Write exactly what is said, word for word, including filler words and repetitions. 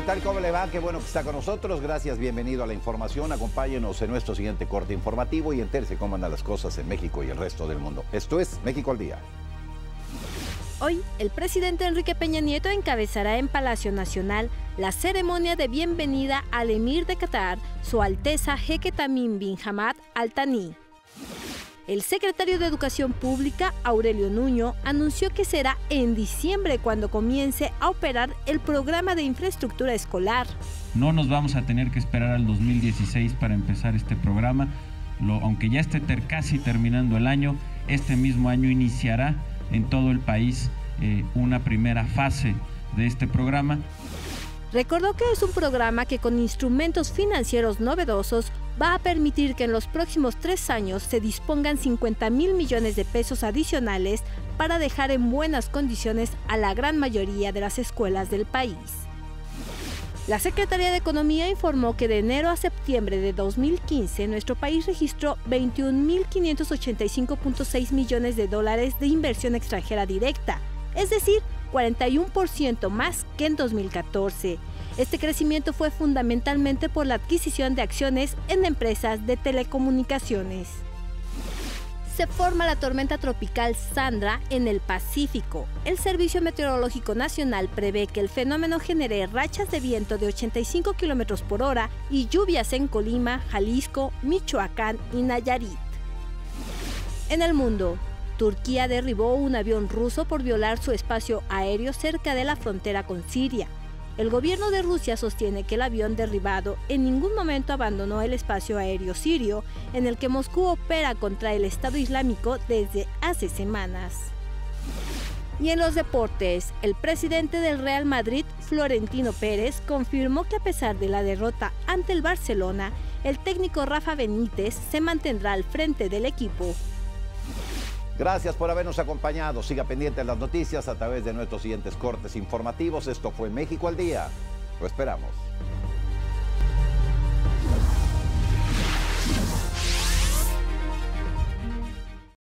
¿Qué tal? ¿Cómo le va? Qué bueno que está con nosotros. Gracias, bienvenido a la información. Acompáñenos en nuestro siguiente corte informativo y entérese cómo andan las cosas en México y el resto del mundo. Esto es México al Día. Hoy, el presidente Enrique Peña Nieto encabezará en Palacio Nacional la ceremonia de bienvenida al emir de Qatar, Su Alteza Jeque Tamim bin Hamad Al Thani. El secretario de Educación Pública, Aurelio Nuño, anunció que será en diciembre cuando comience a operar el programa de infraestructura escolar. No nos vamos a tener que esperar al dos mil dieciséis para empezar este programa. Lo, aunque ya esté ter, casi terminando el año, este mismo año iniciará en todo el país eh, una primera fase de este programa. Recordó que es un programa que con instrumentos financieros novedosos va a permitir que en los próximos tres años se dispongan cincuenta mil millones de pesos adicionales para dejar en buenas condiciones a la gran mayoría de las escuelas del país. La Secretaría de Economía informó que de enero a septiembre de dos mil quince nuestro país registró veintiún mil quinientos ochenta y cinco punto seis millones de dólares de inversión extranjera directa, es decir, cuarenta y uno por ciento más que en dos mil catorce. Este crecimiento fue fundamentalmente por la adquisición de acciones en empresas de telecomunicaciones. Se forma la tormenta tropical Sandra en el Pacífico. El Servicio Meteorológico Nacional prevé que el fenómeno genere rachas de viento de ochenta y cinco kilómetros por hora y lluvias en Colima, Jalisco, Michoacán y Nayarit. En el mundo, Turquía derribó un avión ruso por violar su espacio aéreo cerca de la frontera con Siria. El gobierno de Rusia sostiene que el avión derribado en ningún momento abandonó el espacio aéreo sirio, en el que Moscú opera contra el Estado Islámico desde hace semanas. Y en los deportes, el presidente del Real Madrid, Florentino Pérez, confirmó que a pesar de la derrota ante el Barcelona, el técnico Rafa Benítez se mantendrá al frente del equipo. Gracias por habernos acompañado. Siga pendiente de las noticias a través de nuestros siguientes cortes informativos. Esto fue México al Día. Lo esperamos.